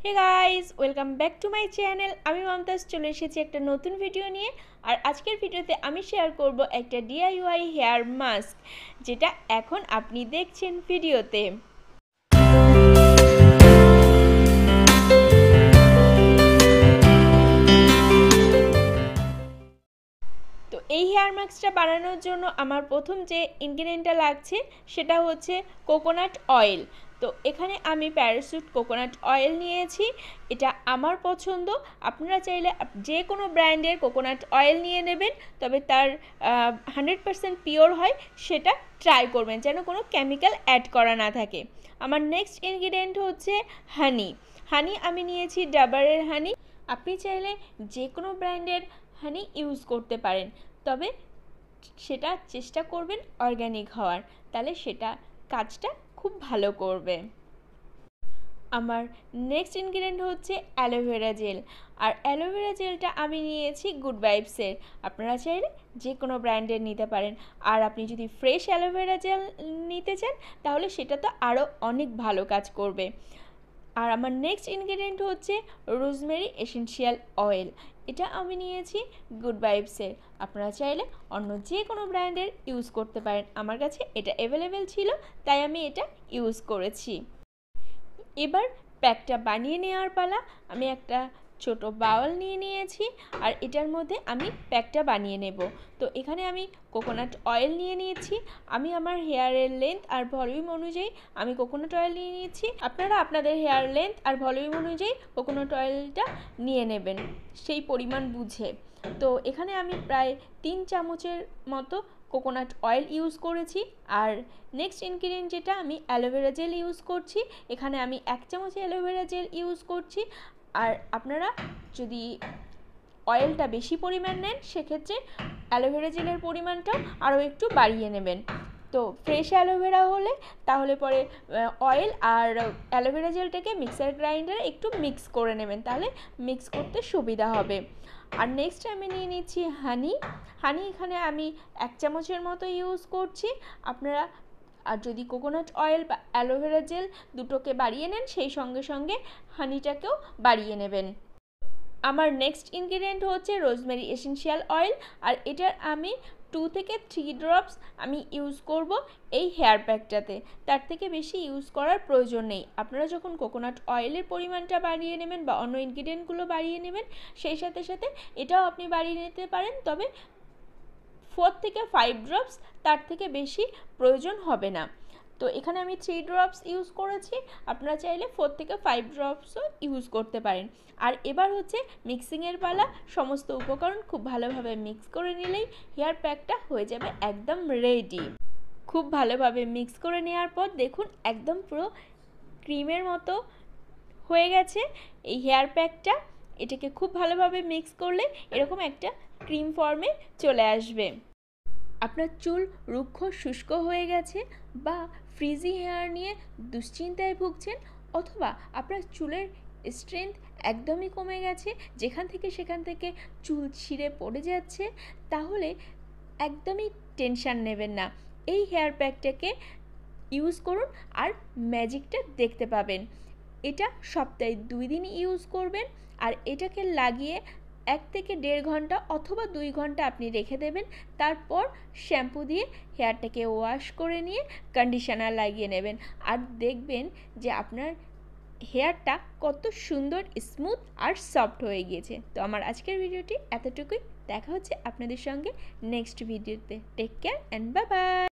Hey guys, welcome back to my channel. আমি মমতাজ চলে এসেছি একটা নতুন ভিডিও নিয়ে। আর আজকের ভিডিওতে আমি শেয়ার করব একটা ডিআইওয়াই হেয়ার মাস্ক, যেটা এখন আপনি দেখছেন ভিডিওতে। তো এই হেয়ার মাস্কটা বানানোর জন্য আমার প্রথম যে ইনগ্রিডিয়েন্টটা লাগছে সেটা হচ্ছে কোকোনাট অয়েল। তো এখানে আমি প্যারাশুট কোকোনাট অয়েল নিয়েছি, এটা আমার পছন্দ। আপনারা চাইলে যে কোনো ব্র্যান্ডের কোকোনাট অয়েল নিয়ে নেবেন, তবে তার 100% পিওর হয় সেটা ট্রাই করবেন, যেন কোনো কেমিক্যাল অ্যাড করা না থাকে। আমার নেক্সট ইনগ্রিডিয়েন্ট হচ্ছে হানি। হানি আমি নিয়েছি ডাবরের হানি। আপনি চাইলে যে কোনো ব্র্যান্ডের হানি ইউজ করতে পারেন, তবে সেটা চেষ্টা করবেন অর্গ্যানিক হওয়ার, তাহলে সেটা কাজটা খুব ভালো করবে। আমার নেক্সট ইনগ্রিডিয়েন্ট হচ্ছে অ্যালোভেরা জেল। আর অ্যালোভেরা জেলটা আমি নিয়েছি গুড ভাইবসের। আপনারা চাইলে যে কোনো ব্র্যান্ডের নিতে পারেন। আর আপনি যদি ফ্রেশ অ্যালোভেরা জেল নিতে চান তাহলে সেটা তো আরও অনেক ভালো কাজ করবে। আর আমার নেক্সট ইনগ্রিডিয়েন্ট হচ্ছে রোজমেরি এসেনশিয়াল অয়েল। এটা আমি নিয়েছি গুড ভাইবসের। আপনারা চাইলে অন্য যে কোনো ব্র্যান্ডের ইউজ করতে পারেন, আমার কাছে এটা অ্যাভেলেবেল ছিল তাই আমি এটা ইউজ করেছি। এবার প্যাকটা বানিয়ে নেওয়ার পালা। আমি একটা ছোট বাউল নিয়ে নিয়েছি আর এটার মধ্যে আমি প্যাকটা বানিয়ে নেব। তো এখানে আমি কোকোনাট অয়েল নিয়ে নিয়েছি। আমি আমার হেয়ারের লেন্থ আর ভলিউম অনুযায়ী আমি কোকোনাট অয়েল নিয়ে নিয়েছি। আপনারা আপনাদের হেয়ার লেন্থ আর ভলিউম অনুযায়ী কোকোনাট অয়েলটা নিয়ে নেবেন সেই পরিমাণ বুঝে। তো এখানে আমি প্রায় 3 চামচের মতো কোকোনাট অয়েল ইউজ করেছি। আর নেক্সট ইনগ্রিডিয়েন্ট যেটা, আমি অ্যালোভেরা জেল ইউজ করছি। এখানে আমি 1 চামচ অ্যালোভেরা জেল ইউজ করছি। আর আপনারা যদি অয়েলটা বেশি পরিমাণ নেন সেক্ষেত্রে অ্যালোভেরা জেলের পরিমাণটাও আরও একটু বাড়িয়ে নেবেন। তো ফ্রেশ অ্যালোভেরা হলে তাহলে পরে অয়েল আর অ্যালোভেরা জেলটাকে মিক্সার গ্রাইন্ডারে একটু মিক্স করে নেবেন, তাহলে মিক্স করতে সুবিধা হবে। আর নেক্সট আমি নিয়ে নিচ্ছি হানি। হানি এখানে আমি 1 চামচের মতো ইউজ করছি। আপনারা আর যদি কোকোনাট অয়েল বা অ্যালোভেরা জেল দুটোকে বাড়িয়ে নেন, সেই সঙ্গে সঙ্গে হানিটাকেও বাড়িয়ে নেবেন। আমার নেক্সট ইনগ্রিডিয়েন্ট হচ্ছে রোজমেরি এসেনশিয়াল অয়েল। আর এটার আমি 2 থেকে 3 ড্রপস আমি ইউজ করব এই হেয়ার প্যাকটাতে। তার থেকে বেশি ইউজ করার প্রয়োজন নেই। আপনারা যখন কোকোনাট অয়েলের পরিমাণটা বাড়িয়ে নেবেন বা অন্য ইনগ্রিডিয়েন্টগুলো বাড়িয়ে নেবেন, সেই সাথে সাথে এটাও আপনি বাড়িয়ে নিতে পারেন, তবে 4 থেকে 5 ড্রপস, তার থেকে বেশি প্রয়োজন হবে না। তো এখানে আমি 3 ড্রপস ইউজ করেছি, আপনারা চাইলে 4 থেকে 5 ড্রপসও ইউজ করতে পারেন। আর এবার হচ্ছে মিক্সিংয়ের পালা। সমস্ত উপকরণ খুব ভালোভাবে মিক্স করে নিলেই হেয়ার প্যাকটা হয়ে যাবে একদম রেডি। খুব ভালোভাবে মিক্স করে নেওয়ার পর দেখুন একদম পুরো ক্রিমের মতো হয়ে গেছে এই হেয়ার প্যাকটা। এটাকে খুব ভালোভাবে মিক্স করলে এরকম একটা ক্রিম ফর্মে চলে আসবে। আপনার চুল রুক্ষ শুষ্ক হয়ে গেছে বা ফ্রিজি হেয়ার নিয়ে দুশ্চিন্তায় ভুগছেন, অথবা আপনার চুলের স্ট্রেংথ একদমই কমে গেছে, যেখান থেকে সেখান থেকে চুল ছিঁড়ে পড়ে যাচ্ছে, তাহলে একদমই টেনশান নেবেন না। এই হেয়ার প্যাকটাকে ইউজ করুন আর ম্যাজিকটা দেখতে পাবেন। এটা সপ্তাহে 2 দিন ইউজ করবেন। আর এটাকে লাগিয়ে 1 থেকে 1.5 ঘন্টা অথবা 2 ঘন্টা আপনি রেখে দেবেন। তারপর শ্যাম্পু দিয়ে হেয়ারটাকে ওয়াশ করে নিয়ে কন্ডিশনার লাগিয়ে নেবেন। আর দেখবেন যে আপনার হেয়ারটা কত সুন্দর স্মুথ আর সফট হয়ে গিয়েছে। তো আমার আজকের ভিডিওটি এতটুকুই। দেখা হচ্ছে আপনাদের সঙ্গে নেক্সট ভিডিওতে। Take care and bye by.